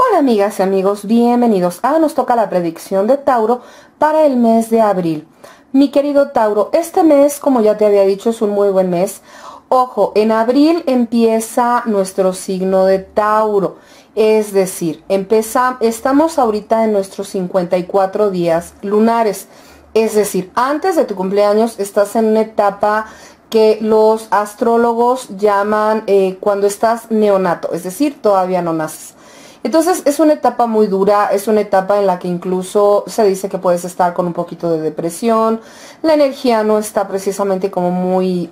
Hola amigas y amigos, bienvenidos. Ahora nos toca la predicción de Tauro para el mes de abril. Mi querido Tauro, este mes, como ya te había dicho, es un muy buen mes. Ojo, en abril empieza nuestro signo de Tauro. Es decir, estamos ahorita en nuestros 54 días lunares. Es decir, antes de tu cumpleaños estás en una etapa que los astrólogos llaman cuando estás neonato, es decir, todavía no naces. Entonces es una etapa muy dura, es una etapa en la que incluso se dice que puedes estar con un poquito de depresión, la energía no está precisamente como muy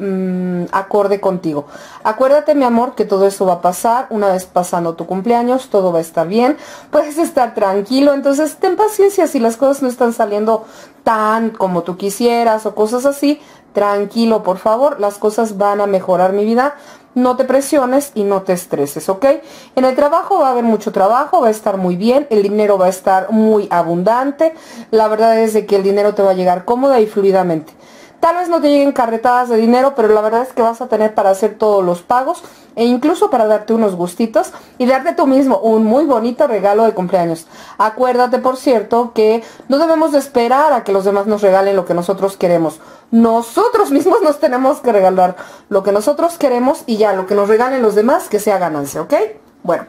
acorde contigo. Acuérdate, mi amor, que todo eso va a pasar, una vez pasando tu cumpleaños, todo va a estar bien, puedes estar tranquilo, entonces ten paciencia si las cosas no están saliendo tan como tú quisieras o cosas así, tranquilo, por favor, las cosas van a mejorar, mi vida. No te presiones y no te estreses, ¿ok? En el trabajo va a haber mucho trabajo, va a estar muy bien, el dinero va a estar muy abundante. La verdad es de que el dinero te va a llegar cómoda y fluidamente. Tal vez no te lleguen carretadas de dinero, pero la verdad es que vas a tener para hacer todos los pagos e incluso para darte unos gustitos y darte tú mismo un muy bonito regalo de cumpleaños. Acuérdate, por cierto, que no debemos de esperar a que los demás nos regalen lo que nosotros queremos. Nosotros mismos nos tenemos que regalar lo que nosotros queremos y ya lo que nos regalen los demás que sea ganancia, ¿ok? Bueno,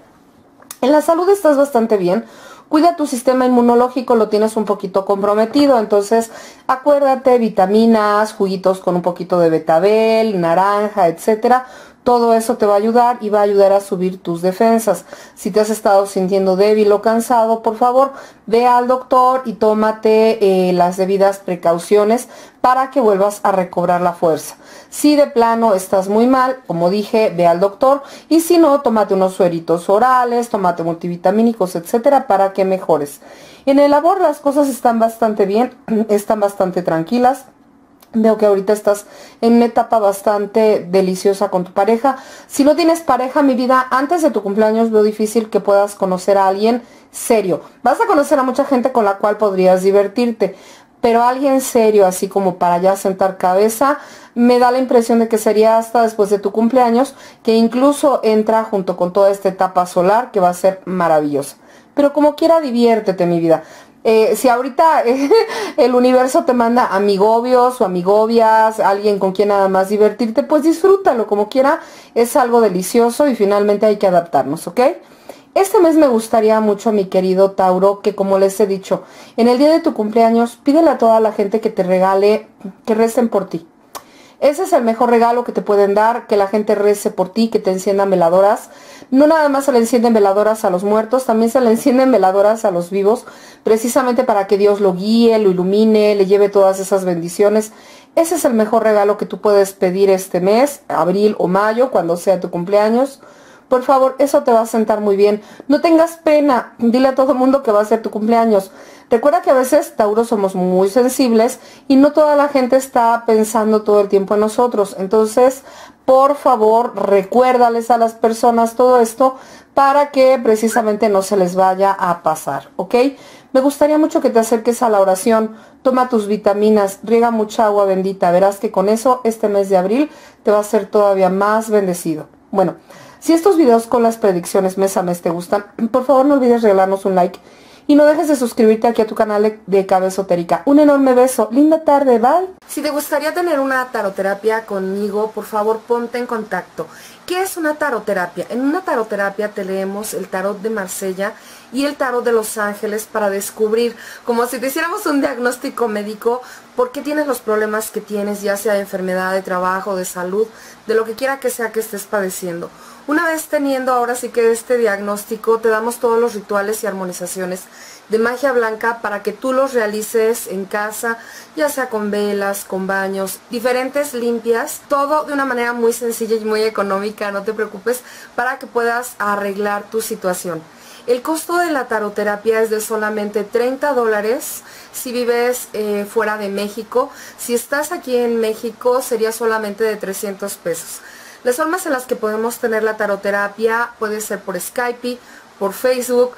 en la salud estás bastante bien. Cuida tu sistema inmunológico, lo tienes un poquito comprometido, entonces acuérdate, vitaminas, juguitos con un poquito de betabel, naranja, etcétera. Todo eso te va a ayudar y va a ayudar a subir tus defensas. Si te has estado sintiendo débil o cansado, por favor, ve al doctor y tómate las debidas precauciones para que vuelvas a recobrar la fuerza. Si de plano estás muy mal, como dije, ve al doctor y si no, tómate unos sueritos orales, tómate multivitamínicos, etcétera, para que mejores. En el labor las cosas están bastante bien, están bastante tranquilas. Veo que ahorita estás en una etapa bastante deliciosa con tu pareja. Si no tienes pareja, mi vida, antes de tu cumpleaños veo difícil que puedas conocer a alguien serio. Vas a conocer a mucha gente con la cual podrías divertirte, pero alguien serio, así como para ya sentar cabeza, me da la impresión de que sería hasta después de tu cumpleaños, que incluso entra junto con toda esta etapa solar que va a ser maravillosa. Pero como quiera, diviértete, mi vida. Si ahorita el universo te manda amigobios o amigobias, alguien con quien nada más divertirte, pues disfrútalo, como quiera, es algo delicioso y finalmente hay que adaptarnos, ¿ok? Este mes me gustaría mucho, mi querido Tauro, que como les he dicho, en el día de tu cumpleaños, pídele a toda la gente que te regale, que recen por ti. Ese es el mejor regalo que te pueden dar, que la gente rece por ti, que te enciendan veladoras. No nada más se le encienden veladoras a los muertos, también se le encienden veladoras a los vivos, precisamente para que Dios lo guíe, lo ilumine, le lleve todas esas bendiciones. Ese es el mejor regalo que tú puedes pedir este mes, abril o mayo, cuando sea tu cumpleaños. Por favor, eso te va a sentar muy bien. No tengas pena, dile a todo el mundo que va a ser tu cumpleaños. Recuerda que a veces, Tauro, somos muy sensibles y no toda la gente está pensando todo el tiempo en nosotros. Entonces, por favor, recuérdales a las personas todo esto para que precisamente no se les vaya a pasar, ¿ok? Me gustaría mucho que te acerques a la oración, toma tus vitaminas, riega mucha agua bendita. Verás que con eso, este mes de abril te va a ser todavía más bendecido. Bueno, si estos videos con las predicciones mes a mes te gustan, por favor no olvides regalarnos un like y no dejes de suscribirte aquí a tu canal de Cabezotérica. Un enorme beso, linda tarde, bye. Si te gustaría tener una taroterapia conmigo, por favor ponte en contacto. ¿Qué es una taroterapia? En una taroterapia te leemos el tarot de Marsella y el tarot de Los Ángeles para descubrir, como si te hiciéramos un diagnóstico médico, por qué tienes los problemas que tienes, ya sea de enfermedad, de trabajo, de salud, de lo que quiera que sea que estés padeciendo. Una vez teniendo ahora sí que este diagnóstico, te damos todos los rituales y armonizaciones de magia blanca para que tú los realices en casa, ya sea con velas, con baños, diferentes limpias, todo de una manera muy sencilla y muy económica, no te preocupes, para que puedas arreglar tu situación. El costo de la taroterapia es de solamente $30 si vives fuera de México. Si estás aquí en México sería solamente de 300 pesos. Las formas en las que podemos tener la taroterapia puede ser por Skype, por Facebook,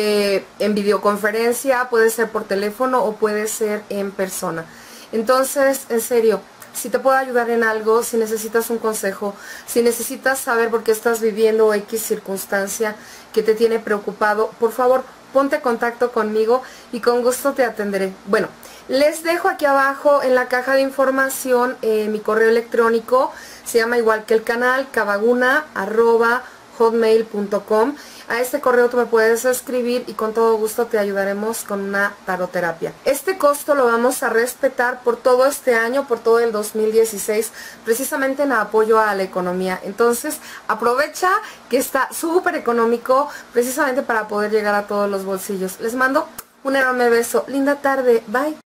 en videoconferencia, puede ser por teléfono o puede ser en persona. Entonces, en serio, Si te puedo ayudar en algo, si necesitas un consejo, si necesitas saber por qué estás viviendo X circunstancia que te tiene preocupado, por favor, ponte en contacto conmigo y con gusto te atenderé. Bueno, les dejo aquí abajo en la caja de información mi correo electrónico, se llama igual que el canal, cavaguna@hotmail.com. A este correo tú me puedes escribir y con todo gusto te ayudaremos con una taroterapia. Este costo lo vamos a respetar por todo este año, por todo el 2016, precisamente en apoyo a la economía. Entonces, aprovecha que está súper económico, precisamente para poder llegar a todos los bolsillos. Les mando un enorme beso. Linda tarde. Bye.